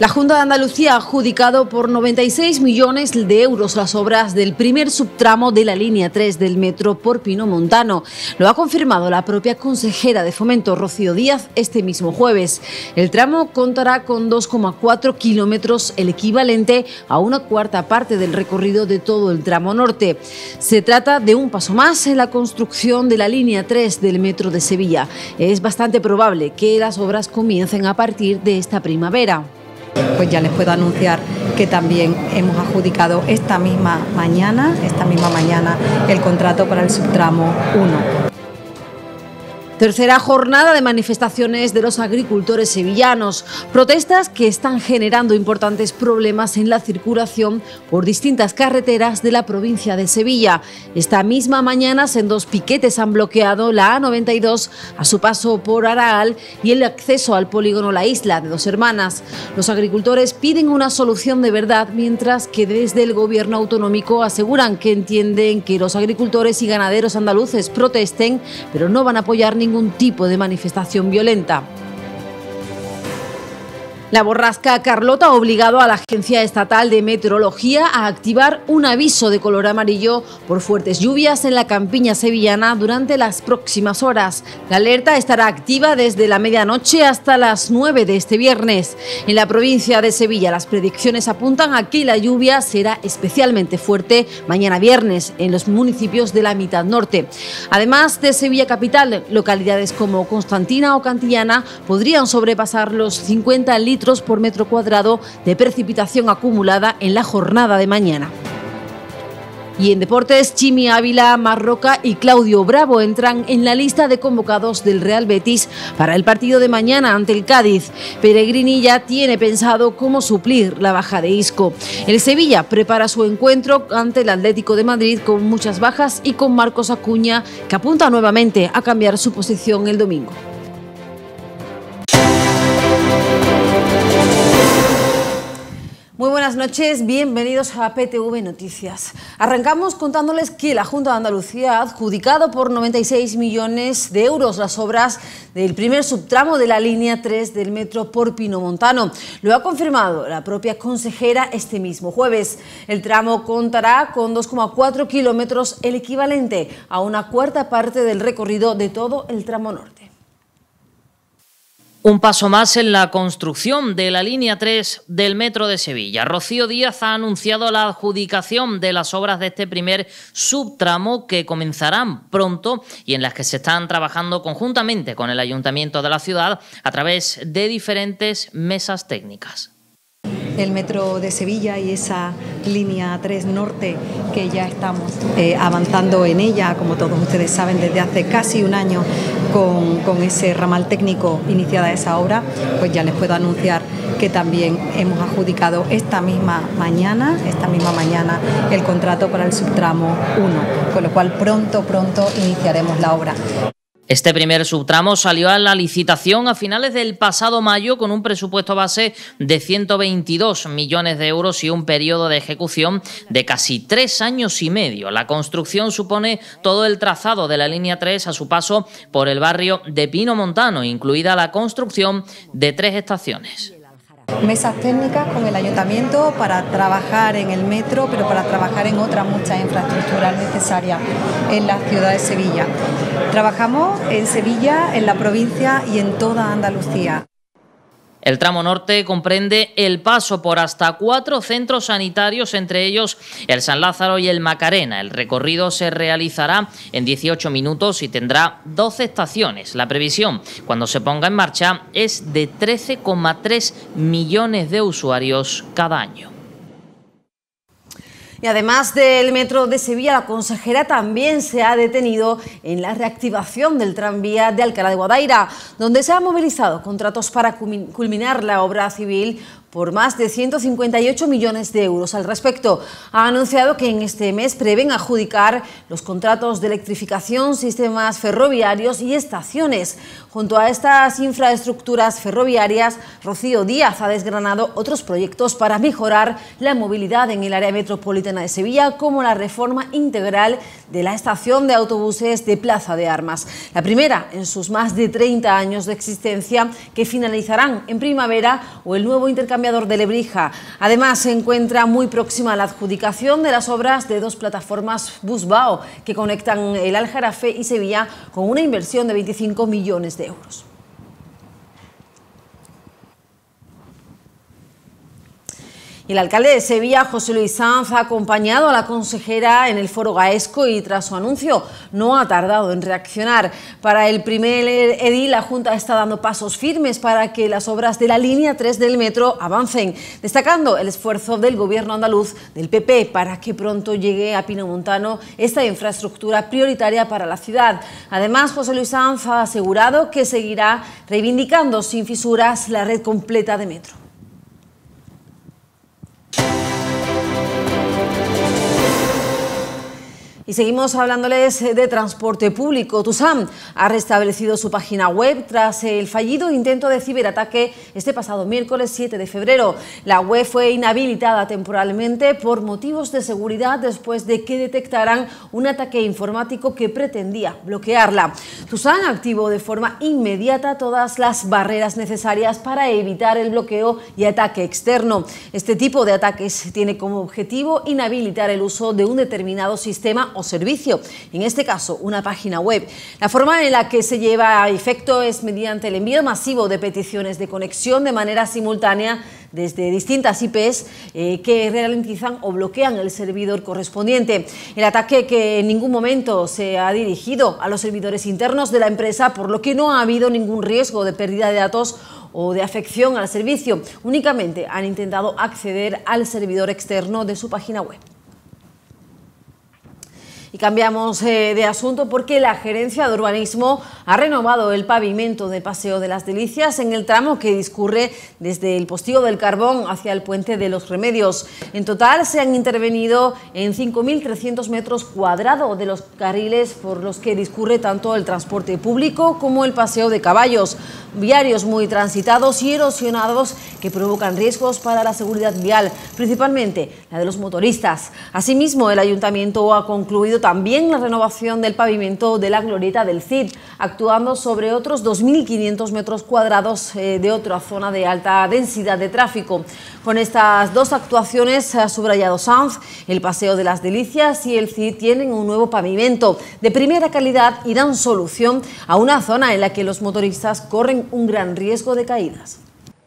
La Junta de Andalucía ha adjudicado por 96 millones de euros las obras del primer subtramo de la línea 3 del metro por Pinomontano. Lo ha confirmado la propia consejera de Fomento, Rocío Díaz, este mismo jueves. El tramo contará con 2,4 kilómetros, el equivalente a una cuarta parte del recorrido de todo el tramo norte. Se trata de un paso más en la construcción de la línea 3 del metro de Sevilla. Es bastante probable que las obras comiencen a partir de esta primavera. Pues ya les puedo anunciar que también hemos adjudicado esta misma mañana, el contrato para el subtramo 1. Tercera jornada de manifestaciones de los agricultores sevillanos. Protestas que están generando importantes problemas en la circulación por distintas carreteras de la provincia de Sevilla. Esta misma mañana, sendos piquetes han bloqueado la A92 a su paso por Araal y el acceso al polígono La Isla de Dos Hermanas. Los agricultores piden una solución de verdad, mientras que desde el gobierno autonómico aseguran que entienden que los agricultores y ganaderos andaluces protesten, pero no van a apoyar ningún tipo de manifestación violenta. La borrasca Carlota ha obligado a la Agencia Estatal de Meteorología a activar un aviso de color amarillo por fuertes lluvias en la campiña sevillana durante las próximas horas. La alerta estará activa desde la medianoche hasta las 9 de este viernes. En la provincia de Sevilla, las predicciones apuntan a que la lluvia será especialmente fuerte mañana viernes en los municipios de la mitad norte. Además de Sevilla capital, localidades como Constantina o Cantillana podrían sobrepasar los 50 litros por metro cuadrado de precipitación acumulada en la jornada de mañana. Y en deportes, Chimi Ávila, Marroca y Claudio Bravo entran en la lista de convocados del Real Betis para el partido de mañana ante el Cádiz. Pellegrini ya tiene pensado cómo suplir la baja de Isco. El Sevilla prepara su encuentro ante el Atlético de Madrid con muchas bajas y con Marcos Acuña, que apunta nuevamente a cambiar su posición el domingo. Muy buenas noches, bienvenidos a PTV Noticias. Arrancamos contándoles que la Junta de Andalucía ha adjudicado por 96 millones de euros las obras del primer subtramo de la línea 3 del metro por Pinomontano. Lo ha confirmado la propia consejera este mismo jueves. El tramo contará con 2,4 kilómetros, el equivalente a una cuarta parte del recorrido de todo el tramo norte. Un paso más en la construcción de la línea 3 del metro de Sevilla. Rocío Díaz ha anunciado la adjudicación de las obras de este primer subtramo, que comenzarán pronto y en las que se están trabajando conjuntamente con el Ayuntamiento de la ciudad a través de diferentes mesas técnicas. El metro de Sevilla y esa línea 3 norte, que ya estamos avanzando en ella, como todos ustedes saben, desde hace casi un año con ese ramal técnico iniciada esa obra, pues ya les puedo anunciar que también hemos adjudicado esta misma mañana, el contrato para el subtramo 1, con lo cual pronto iniciaremos la obra. Este primer subtramo salió a la licitación a finales del pasado mayo con un presupuesto base de 122 millones de euros y un periodo de ejecución de casi 3 años y medio. La construcción supone todo el trazado de la línea 3 a su paso por el barrio de Pinomontano, incluida la construcción de 3 estaciones. Mesas técnicas con el Ayuntamiento para trabajar en el metro, pero para trabajar en otras muchas infraestructuras necesarias en la ciudad de Sevilla. Trabajamos en Sevilla, en la provincia y en toda Andalucía. El tramo norte comprende el paso por hasta 4 centros sanitarios, entre ellos el San Lázaro y el Macarena. El recorrido se realizará en 18 minutos y tendrá 12 estaciones. La previsión, cuando se ponga en marcha, es de 13,3 millones de usuarios cada año. Y además del metro de Sevilla, la consejera también se ha detenido en la reactivación del tranvía de Alcalá de Guadaira, donde se han movilizado contratos para culminar la obra civil por más de 158 millones de euros. Al respecto, ha anunciado que en este mes prevén adjudicar los contratos de electrificación, sistemas ferroviarios y estaciones. Junto a estas infraestructuras ferroviarias, Rocío Díaz ha desgranado otros proyectos para mejorar la movilidad en el área metropolitana de Sevilla, como la reforma integral de la estación de autobuses de Plaza de Armas. La primera en sus más de 30 años de existencia, que finalizarán en primavera, o el nuevo intercambio desviador de Lebrija. Además, se encuentra muy próxima a la adjudicación de las obras de 2 plataformas Busbao que conectan el Aljarafe y Sevilla con una inversión de 25 millones de euros. Y el alcalde de Sevilla, José Luis Sanz, ha acompañado a la consejera en el foro Gaesco y tras su anuncio no ha tardado en reaccionar. Para el primer edil, la Junta está dando pasos firmes para que las obras de la línea 3 del metro avancen, destacando el esfuerzo del gobierno andaluz del PP para que pronto llegue a Pinomontano esta infraestructura prioritaria para la ciudad. Además, José Luis Sanz ha asegurado que seguirá reivindicando sin fisuras la red completa de metro. Y seguimos hablándoles de transporte público. Tusam ha restablecido su página web tras el fallido intento de ciberataque este pasado miércoles 7 de febrero. La web fue inhabilitada temporalmente por motivos de seguridad después de que detectaran un ataque informático que pretendía bloquearla. Tusam activó de forma inmediata todas las barreras necesarias para evitar el bloqueo y ataque externo. Este tipo de ataques tiene como objetivo inhabilitar el uso de un determinado sistema o servicio, en este caso una página web. La forma en la que se lleva a efecto es mediante el envío masivo de peticiones de conexión de manera simultánea desde distintas IPs que ralentizan o bloquean el servidor correspondiente. El ataque, que en ningún momento se ha dirigido a los servidores internos de la empresa, por lo que no ha habido ningún riesgo de pérdida de datos o de afección al servicio. Únicamente han intentado acceder al servidor externo de su página web. Y cambiamos de asunto porque la Gerencia de Urbanismo ha renovado el pavimento del Paseo de las Delicias en el tramo que discurre desde el Postigo del Carbón hacia el Puente de los Remedios. En total se han intervenido en 5.300 metros cuadrados de los carriles por los que discurre tanto el transporte público como el paseo de caballos, viarios muy transitados y erosionados que provocan riesgos para la seguridad vial, principalmente la de los motoristas. Asimismo, el Ayuntamiento ha concluido también la renovación del pavimento de la glorieta del Cid, actuando sobre otros 2.500 metros cuadrados de otra zona de alta densidad de tráfico. Con estas dos actuaciones, ha subrayado Sanz, el Paseo de las Delicias y el Cid tienen un nuevo pavimento de primera calidad y dan solución a una zona en la que los motoristas corren un gran riesgo de caídas.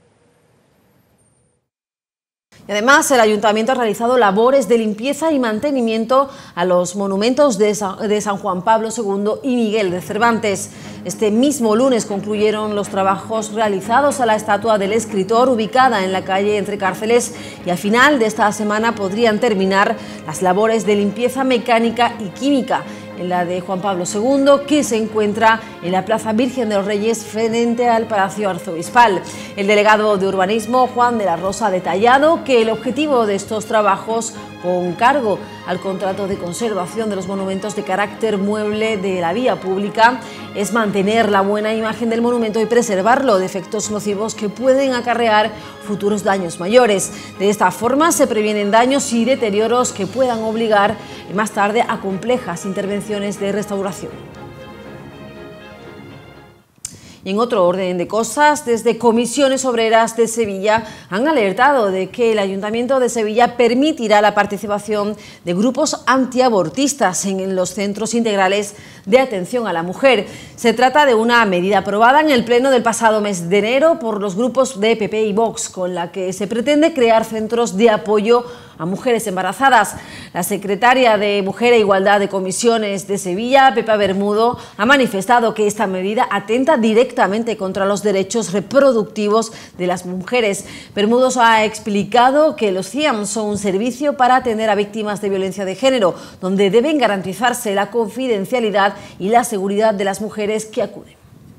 Y además, el Ayuntamiento ha realizado labores de limpieza y mantenimiento a los monumentos de San Juan Pablo II y Miguel de Cervantes. Este mismo lunes concluyeron los trabajos realizados a la estatua del escritor ubicada en la calle Entre Cárceles y al final de esta semana podrían terminar las labores de limpieza mecánica y química en la de Juan Pablo II, que se encuentra en la Plaza Virgen de los Reyes frente al Palacio Arzobispal. El delegado de Urbanismo, Juan de la Rosa, ha detallado que el objetivo de estos trabajos, con cargo al contrato de conservación de los monumentos de carácter mueble de la vía pública, es mantener la buena imagen del monumento y preservarlo de efectos nocivos que pueden acarrear futuros daños mayores. De esta forma se previenen daños y deterioros que puedan obligar más tarde a complejas intervenciones de restauración. Y en otro orden de cosas, desde Comisiones Obreras de Sevilla han alertado de que el Ayuntamiento de Sevilla permitirá la participación de grupos antiabortistas en los centros integrales de atención a la mujer. Se trata de una medida aprobada en el Pleno del pasado mes de enero por los grupos de PP y Vox, con la que se pretende crear centros de apoyo a mujeres embarazadas. La secretaria de Mujer e Igualdad de Comisiones de Sevilla, Pepa Bermudo, ha manifestado que esta medida atenta directamente contra los derechos reproductivos de las mujeres. Bermudo ha explicado que los CIAM son un servicio para atender a víctimas de violencia de género, donde deben garantizarse la confidencialidad y la seguridad de las mujeres que acuden.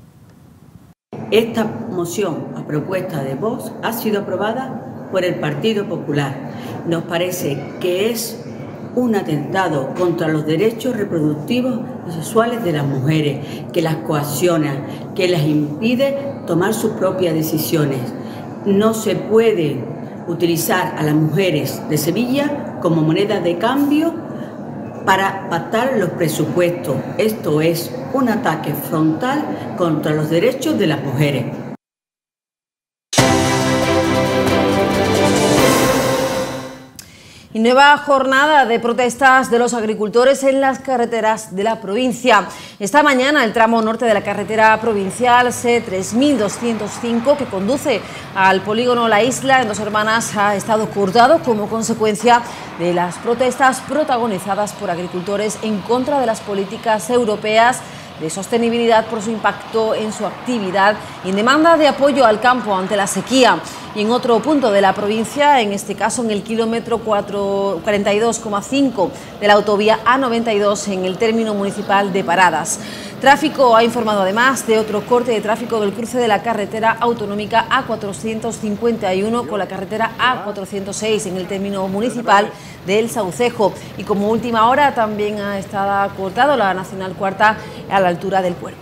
Esta moción a propuesta de Vox ha sido aprobada por el Partido Popular. Nos parece que es un atentado contra los derechos reproductivos y sexuales de las mujeres, que las coacciona, que las impide tomar sus propias decisiones. No se puede utilizar a las mujeres de Sevilla como moneda de cambio para pactar los presupuestos. Esto es un ataque frontal contra los derechos de las mujeres. Y nueva jornada de protestas de los agricultores en las carreteras de la provincia. Esta mañana el tramo norte de la carretera provincial C3205, que conduce al polígono La Isla en Dos Hermanas, ha estado cortado como consecuencia de las protestas protagonizadas por agricultores en contra de las políticas europeas de sostenibilidad por su impacto en su actividad y en demanda de apoyo al campo ante la sequía. Y en otro punto de la provincia, en este caso en el kilómetro 42,5 de la autovía A92 en el término municipal de Paradas. Tráfico ha informado además de otro corte de tráfico del cruce de la carretera autonómica A451 con la carretera A406 en el término municipal del Saucejo. Y como última hora también ha estado cortado la Nacional Cuarta a la altura del Puerto.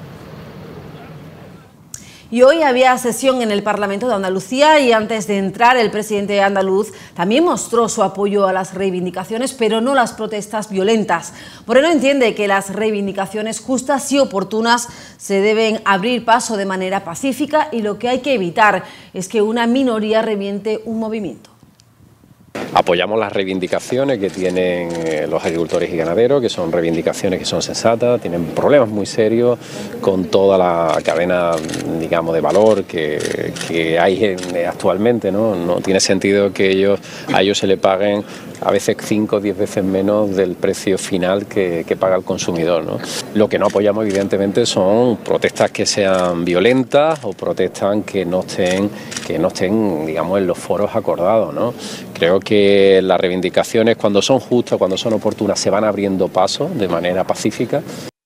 Y hoy había sesión en el Parlamento de Andalucía y antes de entrar el presidente andaluz también mostró su apoyo a las reivindicaciones, pero no las protestas violentas. Moreno entiende que las reivindicaciones justas y oportunas se deben abrir paso de manera pacífica y lo que hay que evitar es que una minoría reviente un movimiento. Apoyamos las reivindicaciones que tienen los agricultores y ganaderos, que son reivindicaciones que son sensatas, tienen problemas muy serios con toda la cadena, digamos, de valor que hay actualmente, ¿no? No tiene sentido que a ellos se le paguen a veces 5 o 10 veces menos del precio final que paga el consumidor, ¿no? Lo que no apoyamos evidentemente son protestas que sean violentas o protestas que no estén, digamos, en los foros acordados, ¿no? Creo que las reivindicaciones, cuando son justas, cuando son oportunas, se van abriendo paso de manera pacífica.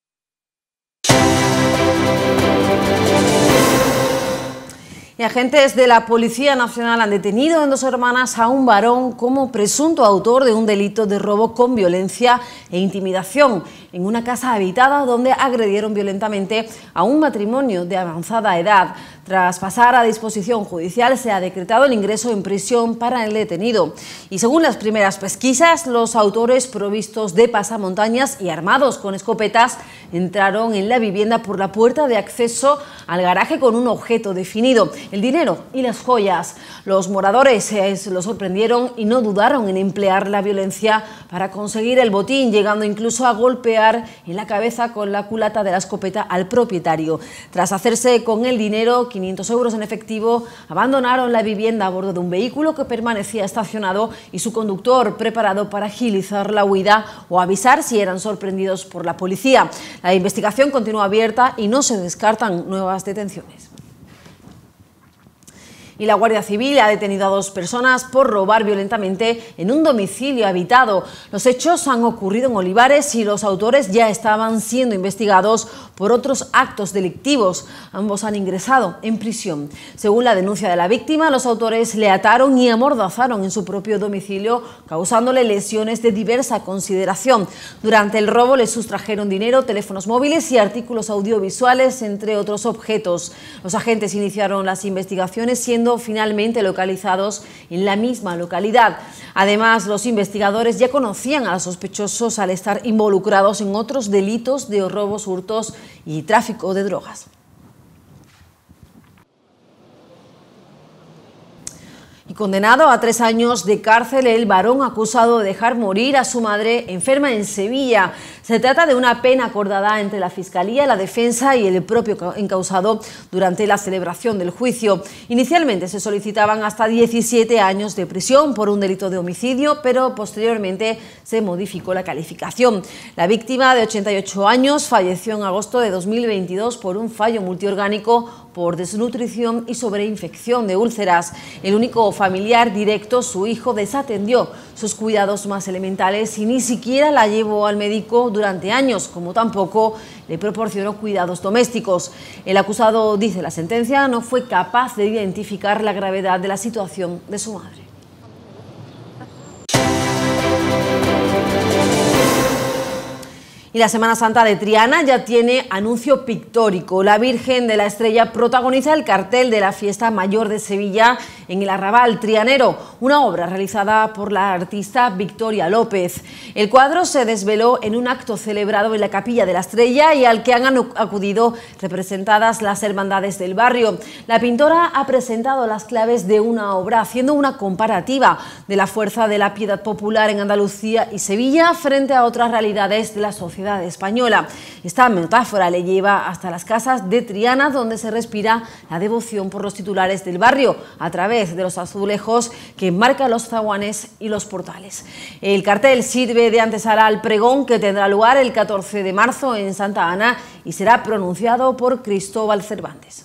Y agentes de la Policía Nacional han detenido en Dos Hermanas a un varón como presunto autor de un delito de robo con violencia e intimidación en una casa habitada donde agredieron violentamente a un matrimonio de avanzada edad. Tras pasar a disposición judicial, se ha decretado el ingreso en prisión para el detenido. Y según las primeras pesquisas, los autores provistos de pasamontañas y armados con escopetas entraron en la vivienda por la puerta de acceso al garaje con un objeto definido: el dinero y las joyas. Los moradores lo sorprendieron y no dudaron en emplear la violencia para conseguir el botín, llegando incluso a golpear en la cabeza con la culata de la escopeta al propietario. Tras hacerse con el dinero, 500 euros en efectivo, abandonaron la vivienda a bordo de un vehículo que permanecía estacionado y su conductor preparado para agilizar la huida o avisar si eran sorprendidos por la policía. La investigación continúa abierta y no se descartan nuevas detenciones. Y la Guardia Civil ha detenido a 2 personas por robar violentamente en un domicilio habitado. Los hechos han ocurrido en Olivares y los autores ya estaban siendo investigados por otros actos delictivos. Ambos han ingresado en prisión. Según la denuncia de la víctima, los autores le ataron y amordazaron en su propio domicilio, causándole lesiones de diversa consideración. Durante el robo le sustrajeron dinero, teléfonos móviles y artículos audiovisuales, entre otros objetos. Los agentes iniciaron las investigaciones siendo finalmente localizados en la misma localidad. Además, los investigadores ya conocían a los sospechosos al estar involucrados en otros delitos de robos, hurtos y tráfico de drogas. Y condenado a 3 años de cárcel el varón acusado de dejar morir a su madre enferma en Sevilla. Se trata de una pena acordada entre la Fiscalía, la Defensa y el propio encausado durante la celebración del juicio. Inicialmente se solicitaban hasta 17 años de prisión por un delito de homicidio, pero posteriormente se modificó la calificación. La víctima, de 88 años, falleció en agosto de 2022 por un fallo multiorgánico por desnutrición y sobreinfección de úlceras. El único familiar directo, su hijo, desatendió sus cuidados más elementales y ni siquiera la llevó al médico durante años, como tampoco le proporcionó cuidados domésticos. El acusado, dice la sentencia, no fue capaz de identificar la gravedad de la situación de su madre. Y la Semana Santa de Triana ya tiene anuncio pictórico. La Virgen de la Estrella protagoniza el cartel de la Fiesta Mayor de Sevilla en el Arrabal Trianero, una obra realizada por la artista Victoria López. El cuadro se desveló en un acto celebrado en la Capilla de la Estrella y al que han acudido representadas las hermandades del barrio. La pintora ha presentado las claves de una obra haciendo una comparativa de la fuerza de la piedad popular en Andalucía y Sevilla frente a otras realidades de la sociedad española. Esta metáfora le lleva hasta las casas de Triana, donde se respira la devoción por los titulares del barrio a través de los azulejos que marcan los zaguanes y los portales. El cartel sirve de antesala al pregón que tendrá lugar el 14 de marzo en Santa Ana y será pronunciado por Cristóbal Cervantes.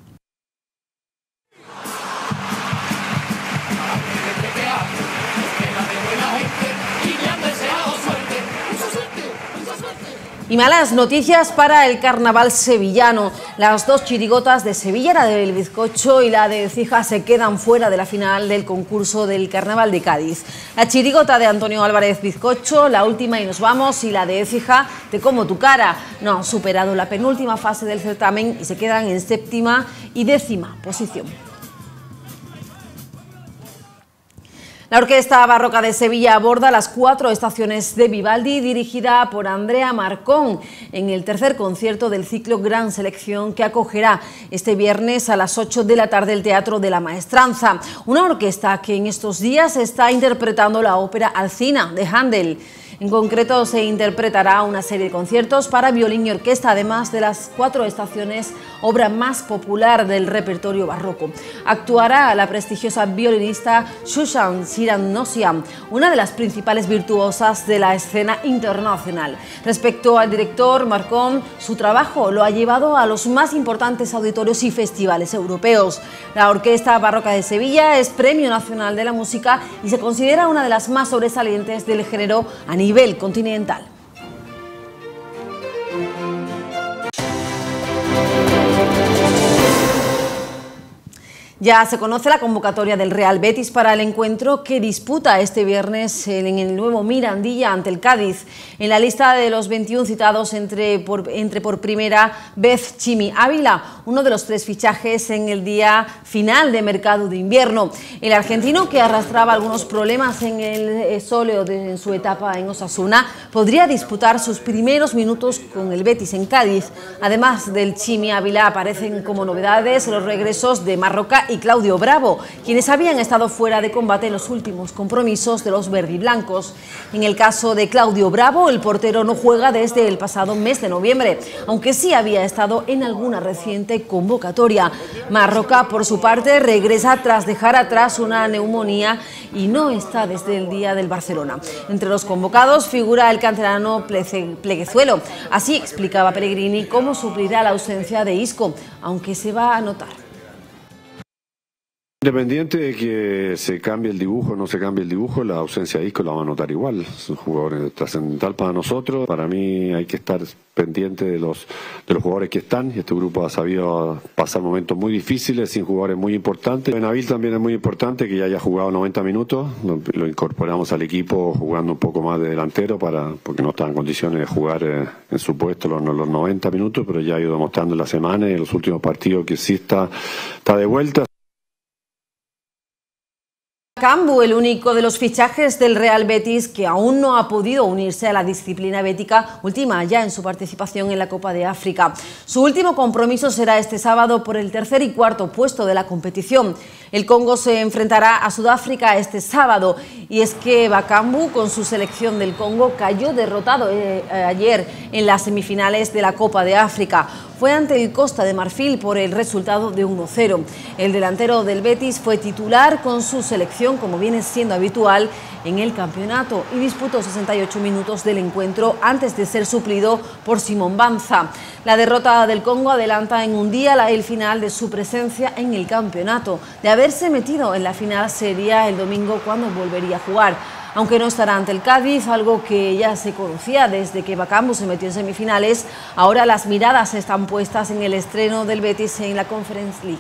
Y malas noticias para el carnaval sevillano. Las dos chirigotas de Sevilla, la del Bizcocho y la de Écija, se quedan fuera de la final del concurso del carnaval de Cádiz. La chirigota de Antonio Álvarez Bizcocho, La Última y Nos Vamos, y la de Écija, Te Como Tu Cara, no han superado la penúltima fase del certamen y se quedan en 7ª y 10ª posición. La Orquesta Barroca de Sevilla aborda las 4 estaciones de Vivaldi, dirigida por Andrea Marcón, en el tercer concierto del ciclo Gran Selección que acogerá este viernes a las 8 de la tarde el Teatro de la Maestranza. Una orquesta que en estos días está interpretando la ópera Alcina de Händel. En concreto, se interpretará una serie de conciertos para violín y orquesta, además de las 4 estaciones, obra más popular del repertorio barroco. Actuará la prestigiosa violinista Susan Sirannosian, una de las principales virtuosas de la escena internacional. Respecto al director Marcón, su trabajo lo ha llevado a los más importantes auditorios y festivales europeos. La Orquesta Barroca de Sevilla es Premio Nacional de la Música y se considera una de las más sobresalientes del género a nivel continental. Ya se conoce la convocatoria del Real Betis para el encuentro que disputa este viernes en el nuevo Mirandilla ante el Cádiz. En la lista de los 21 citados entre por primera vez Chimi Ávila, uno de los 3 fichajes en el día final de mercado de invierno. El argentino, que arrastraba algunos problemas en el sóleo en su etapa en Osasuna, podría disputar sus primeros minutos con el Betis en Cádiz. Además del Chimi Ávila, aparecen como novedades los regresos de Marroca y Claudio Bravo, quienes habían estado fuera de combate en los últimos compromisos de los verdiblancos. En el caso de Claudio Bravo, el portero no juega desde el pasado mes de noviembre, aunque sí había estado en alguna reciente convocatoria. Marroca, por su parte, regresa tras dejar atrás una neumonía y no está desde el día del Barcelona. Entre los convocados figura el canterano Pleguezuelo. Así explicaba Pellegrini cómo suplirá la ausencia de Isco, aunque se va a notar. Independiente de que se cambie el dibujo o no se cambie el dibujo, la ausencia de Isco la va a notar igual. Es un jugador trascendental para nosotros. Para mí hay que estar pendiente de los jugadores que están. Este grupo ha sabido pasar momentos muy difíciles sin jugadores muy importantes. Benabil también es muy importante que ya haya jugado 90 minutos. Lo incorporamos al equipo jugando un poco más de delantero porque no está en condiciones de jugar en su puesto los 90 minutos, pero ya ha ido demostrando en la semana y en los últimos partidos que sí está de vuelta. Bakambu, el único de los fichajes del Real Betis que aún no ha podido unirse a la disciplina bética, última ya en su participación en la Copa de África. Su último compromiso será este sábado por el 3er y 4.º puesto de la competición. El Congo se enfrentará a Sudáfrica este sábado, y es que Bakambu, con su selección del Congo, cayó derrotado ayer en las semifinales de la Copa de África. Fue ante el Costa de Marfil por el resultado de 1-0. El delantero del Betis fue titular con su selección, como viene siendo habitual en el campeonato, y disputó 68 minutos del encuentro antes de ser suplido por Simón Banza. La derrota del Congo adelanta en un día el final de su presencia en el campeonato. De haberse metido en la final sería el domingo cuando volvería a jugar. Aunque no estará ante el Cádiz, algo que ya se conocía desde que Bakambu se metió en semifinales, ahora las miradas están puestas en el estreno del Betis en la Conference League.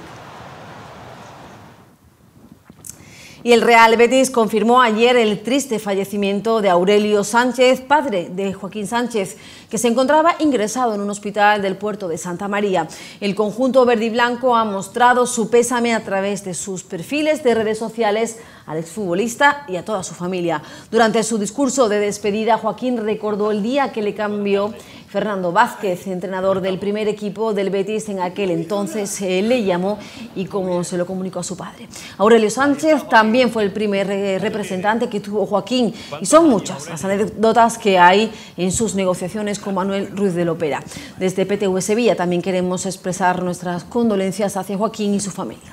Y el Real Betis confirmó ayer el triste fallecimiento de Aurelio Sánchez, padre de Joaquín Sánchez, que se encontraba ingresado en un hospital del puerto de Santa María. El conjunto verde y blanco ha mostrado su pésame a través de sus perfiles de redes sociales al exfutbolista y a toda su familia. Durante su discurso de despedida, Joaquín recordó el día que le cambió Fernando Vázquez, entrenador del primer equipo del Betis en aquel entonces, le llamó y cómo se lo comunicó a su padre. Aurelio Sánchez también fue el primer representante que tuvo Joaquín, y son muchas las anécdotas que hay en sus negociaciones con Manuel Ruiz de Lopera. Desde PTV Sevilla también queremos expresar nuestras condolencias hacia Joaquín y su familia.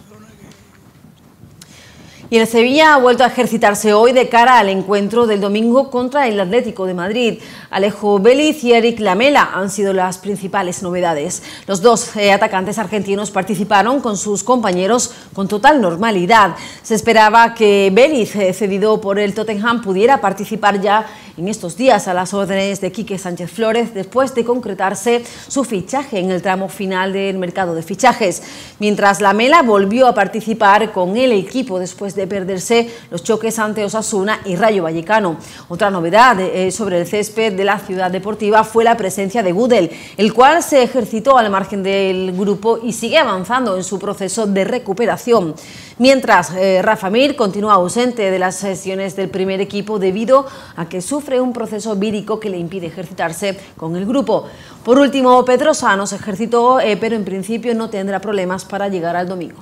Y el Sevilla ha vuelto a ejercitarse hoy de cara al encuentro del domingo contra el Atlético de Madrid. Alejo Vélez y Eric Lamela han sido las principales novedades. Los dos atacantes argentinos participaron con sus compañeros con total normalidad. Se esperaba que Vélez, cedido por el Tottenham, pudiera participar ya en estos días a las órdenes de Quique Sánchez Flores, después de concretarse su fichaje en el tramo final del mercado de fichajes. Mientras Lamela volvió a participar con el equipo después de perderse los choques ante Osasuna y Rayo Vallecano. Otra novedad sobre el césped de la Ciudad Deportiva fue la presencia de Gudel, el cual se ejercitó al margen del grupo y sigue avanzando en su proceso de recuperación. Mientras Rafa Mir continúa ausente de las sesiones del primer equipo debido a que sufre un proceso vírico que le impide ejercitarse con el grupo. Por último, Pedrosano se ejercitó, pero en principio no tendrá problemas para llegar al domingo.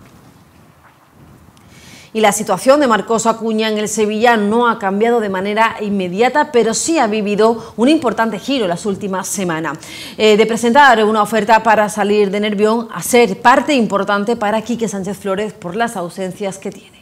Y la situación de Marcos Acuña en el Sevilla no ha cambiado de manera inmediata, pero sí ha vivido un importante giro en las últimas semanas. De presentar una oferta para salir de Nervión a ser parte importante para Quique Sánchez Flores por las ausencias que tiene.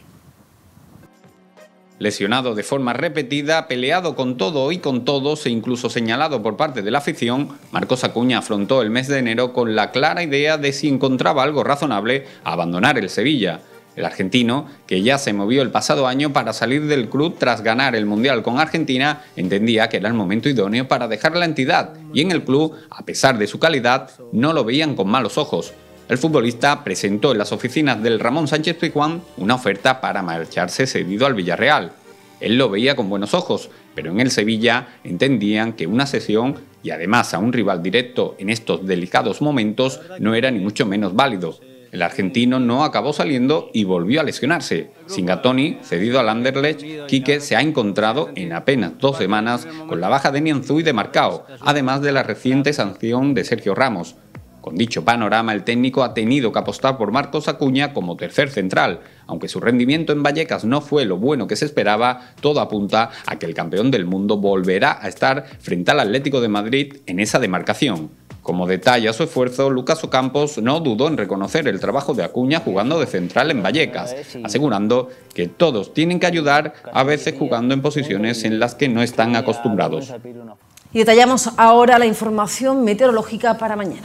Lesionado de forma repetida, peleado con todo y con todos e incluso señalado por parte de la afición, Marcos Acuña afrontó el mes de enero con la clara idea de si encontraba algo razonable abandonar el Sevilla. El argentino, que ya se movió el pasado año para salir del club tras ganar el Mundial con Argentina, entendía que era el momento idóneo para dejar la entidad y en el club, a pesar de su calidad, no lo veían con malos ojos. El futbolista presentó en las oficinas del Ramón Sánchez Pizjuán una oferta para marcharse cedido al Villarreal. Él lo veía con buenos ojos, pero en el Sevilla entendían que una cesión y además a un rival directo en estos delicados momentos no era ni mucho menos válido. El argentino no acabó saliendo y volvió a lesionarse. Sin Gatoni, cedido al Anderlecht, Quique se ha encontrado en apenas 2 semanas con la baja de Nianzú y de Marcao, además de la reciente sanción de Sergio Ramos. Con dicho panorama, el técnico ha tenido que apostar por Marcos Acuña como tercer central. Aunque su rendimiento en Vallecas no fue lo bueno que se esperaba, todo apunta a que el campeón del mundo volverá a estar frente al Atlético de Madrid en esa demarcación. Como detalle a su esfuerzo, Lucas Ocampos no dudó en reconocer el trabajo de Acuña jugando de central en Vallecas, asegurando que todos tienen que ayudar, a veces jugando en posiciones en las que no están acostumbrados. Y detallamos ahora la información meteorológica para mañana.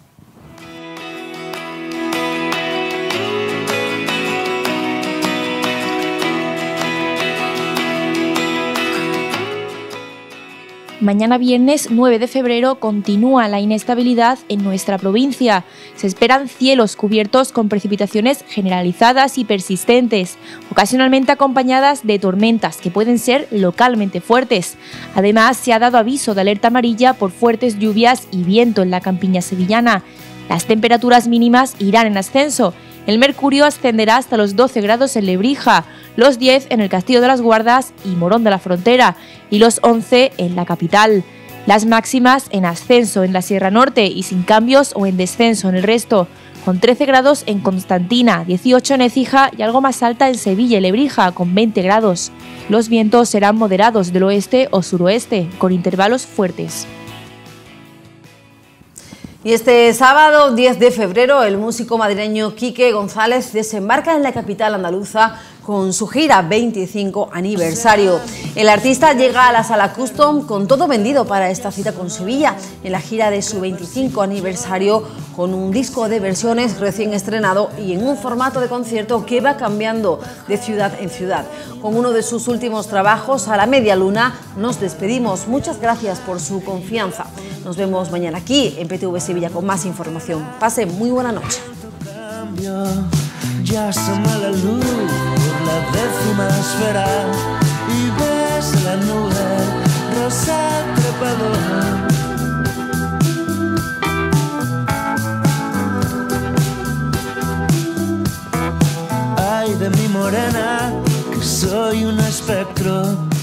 Mañana viernes 9 de febrero continúa la inestabilidad en nuestra provincia. Se esperan cielos cubiertos con precipitaciones generalizadas y persistentes, ocasionalmente acompañadas de tormentas que pueden ser localmente fuertes. Además, se ha dado aviso de alerta amarilla por fuertes lluvias y viento en la campiña sevillana. Las temperaturas mínimas irán en ascenso. El mercurio ascenderá hasta los 12 grados en Lebrija, los 10 en el Castillo de las Guardas y Morón de la Frontera, y los 11 en la capital. Las máximas en ascenso en la Sierra Norte y sin cambios o en descenso en el resto, con 13 grados en Constantina, 18 en Écija y algo más alta en Sevilla y Lebrija, con 20 grados. Los vientos serán moderados del oeste o suroeste, con intervalos fuertes. Y este sábado 10 de febrero el músico madrileño Quique González desembarca en la capital andaluza con su gira 25 aniversario. El artista llega a la Sala Custom con todo vendido para esta cita con Sevilla, en la gira de su 25 aniversario, con un disco de versiones recién estrenado y en un formato de concierto que va cambiando de ciudad en ciudad. Con uno de sus últimos trabajos, A la Media Luna, nos despedimos. Muchas gracias por su confianza. Nos vemos mañana aquí en PTV Sevilla con más información. Pase muy buena noche. Ya asoma la luz por la 10ª esfera y ves la nube rosa trepadora. Ay de mi morena, que soy un espectro